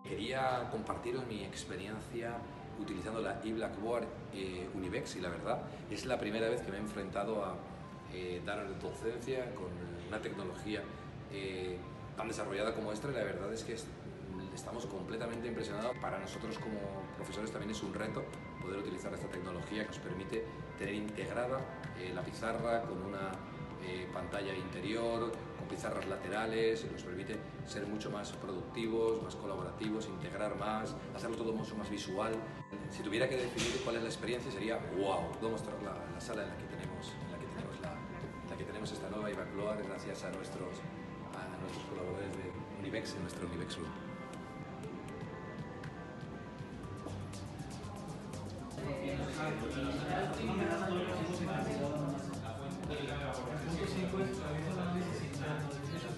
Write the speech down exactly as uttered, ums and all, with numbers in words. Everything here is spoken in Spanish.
Quería compartiros mi experiencia utilizando la eBlackboard eh, Univex y la verdad es la primera vez que me he enfrentado a eh, dar docencia con una tecnología eh, tan desarrollada como esta y la verdad es que es, estamos completamente impresionados. Para nosotros como profesores también es un reto poder utilizar esta tecnología que nos permite tener integrada eh, la pizarra con una eh, pantalla interior, con pizarras laterales, nos permite ser mucho más productivos, más colaborativos, integrar más, hacerlo todo mucho más visual. Si tuviera que definir cuál es la experiencia sería wow. Puedo mostrar la, la sala en la que tenemos, en la que tenemos, la, en la que tenemos esta nueva eBlackboard gracias a nuestros, a nuestros colaboradores de Univex en nuestro Univex Room. Sí, pues, todavía no lo necesitan.